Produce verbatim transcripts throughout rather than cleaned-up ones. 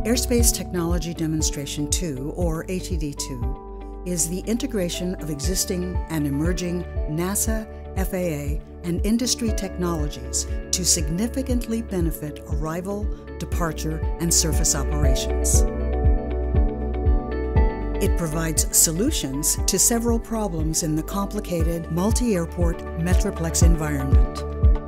Airspace Technology Demonstration two, or A T D two, is the integration of existing and emerging NASA, F A A, and industry technologies to significantly benefit arrival, departure, and surface operations. It provides solutions to several problems in the complicated multi-airport metroplex environment.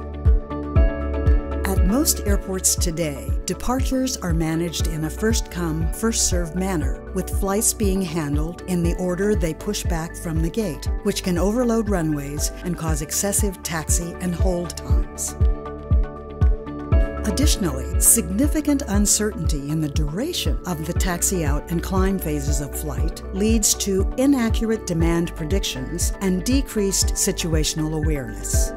At most airports today, departures are managed in a first-come, first-served manner, with flights being handled in the order they push back from the gate, which can overload runways and cause excessive taxi and hold times. Additionally, significant uncertainty in the duration of the taxi-out and climb phases of flight leads to inaccurate demand predictions and decreased situational awareness.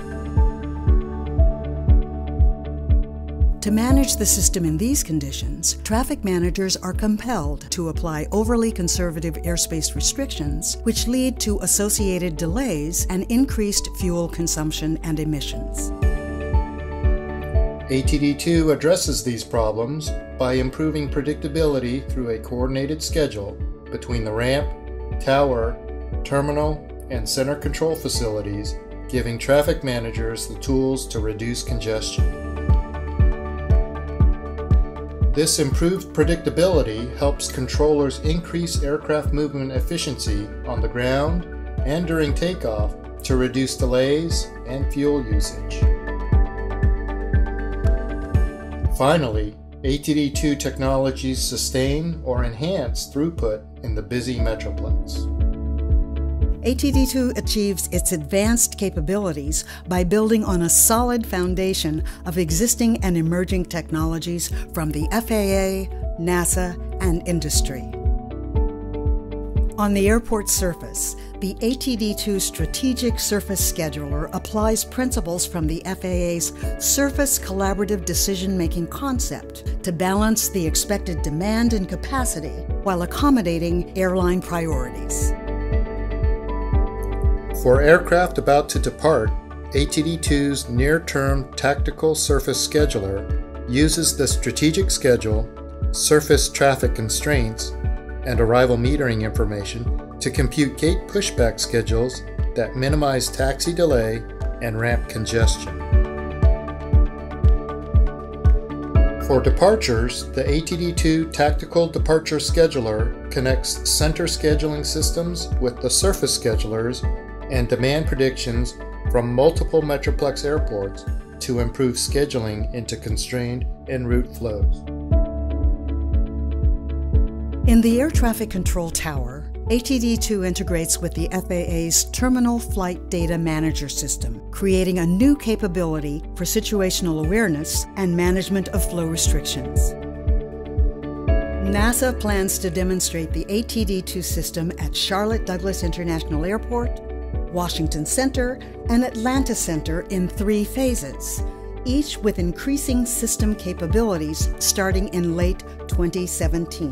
To manage the system in these conditions, traffic managers are compelled to apply overly conservative airspace restrictions, which lead to associated delays and increased fuel consumption and emissions. A T D two addresses these problems by improving predictability through a coordinated schedule between the ramp, tower, terminal, and center control facilities, giving traffic managers the tools to reduce congestion. This improved predictability helps controllers increase aircraft movement efficiency on the ground and during takeoff to reduce delays and fuel usage. Finally, A T D two technologies sustain or enhance throughput in the busy metroplex. A T D two achieves its advanced capabilities by building on a solid foundation of existing and emerging technologies from the F A A, NASA, and industry. On the airport surface, the A T D two Strategic Surface Scheduler applies principles from the F A A's Surface Collaborative Decision-Making concept to balance the expected demand and capacity while accommodating airline priorities. For aircraft about to depart, A T D two's near-term Tactical Surface Scheduler uses the strategic schedule, surface traffic constraints, and arrival metering information to compute gate pushback schedules that minimize taxi delay and ramp congestion. For departures, the A T D two Tactical Departure Scheduler connects center scheduling systems with the surface schedulers and demand predictions from multiple metroplex airports to improve scheduling into constrained en route flows. In the Air Traffic Control Tower, A T D two integrates with the F A A's Terminal Flight Data Manager system, creating a new capability for situational awareness and management of flow restrictions. NASA plans to demonstrate the A T D two system at Charlotte Douglas International Airport, Washington Center, and Atlanta Center in three phases, each with increasing system capabilities starting in late twenty seventeen.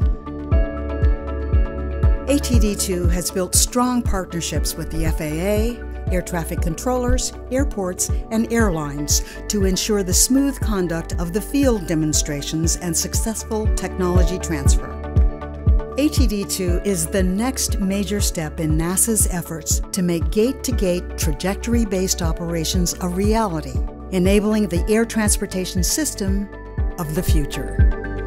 A T D two has built strong partnerships with the F A A, air traffic controllers, airports, and airlines to ensure the smooth conduct of the field demonstrations and successful technology transfer. A T D two is the next major step in NASA's efforts to make gate-to-gate trajectory-based operations a reality, enabling the air transportation system of the future.